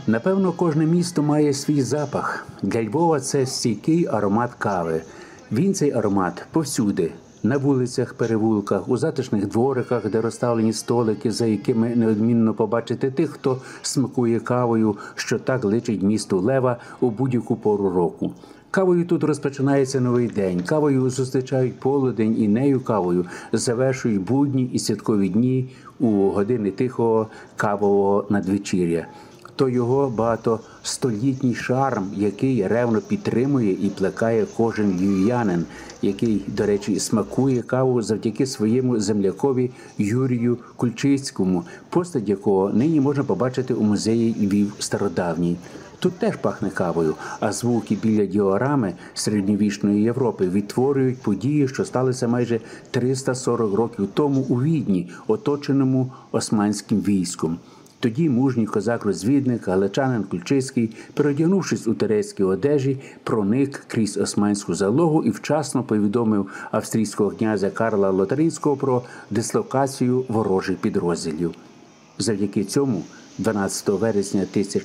Напевно, кожне місто має свій запах. Для Львова це стійкий аромат кави. Він, цей аромат, повсюди. На вулицях, перевулках, у затишних двориках, де розставлені столики, за якими неодмінно побачити тих, хто смакує кавою, що так личить місту Лева у будь-яку пору року. Кавою тут розпочинається новий день, кавою зустрічають полудень і нею кавою завершують будні і святкові дні у години тихого кавового надвечір'я. То його багатостолітній шарм, який ревно підтримує і плекає кожен львів'янин, який, до речі, смакує каву завдяки своєму землякові Юрію Кульчицькому, постать якого нині можна побачити у музеї Львів Стародавній. Тут теж пахне кавою, а звуки біля діорами середньовічної Європи відтворюють події, що сталися майже 340 років тому у Відні, оточеному османським військом. Тоді мужній козак-розвідник, галичанин Кульчицький, переодягнувшись у турецькій одежі, проник крізь османську залогу і вчасно повідомив австрійського князя Карла Лотаринського про дислокацію ворожих підрозділів. Завдяки цьому 12 вересня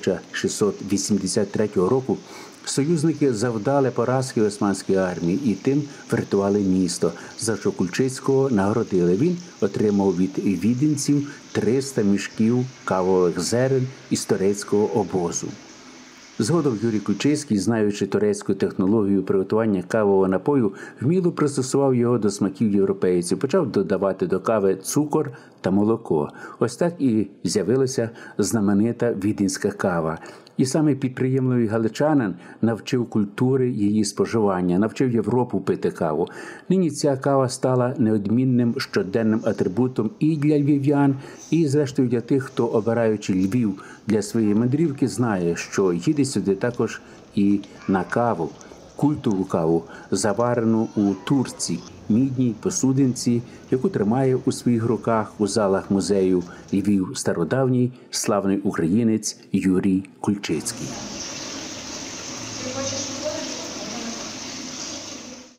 1683 року союзники завдали поразки османській армії і тим врятували місто, за що Кульчицького нагородили. Він отримав від віденців 300 мішків кавових зерен із турецького обозу. Згодом Юрій Кульчицький, знаючи турецьку технологію приготування кавового напою, вміло пристосував його до смаків європейців, почав додавати до кави цукор та молоко. Ось так і з'явилася знаменита віденська кава. І саме підприємливий галичанин навчив культури її споживання, навчив Європу пити каву. Нині ця кава стала неодмінним щоденним атрибутом і для львів'ян, і, зрештою, для тих, хто, обираючи Львів для своєї мандрівки, знає, що їде сюди також і на каву, культову каву, заварену у турці, мідній посудинці, яку тримає у своїх руках у залах музею Львів Стародавній славний українець Юрій Кульчицький.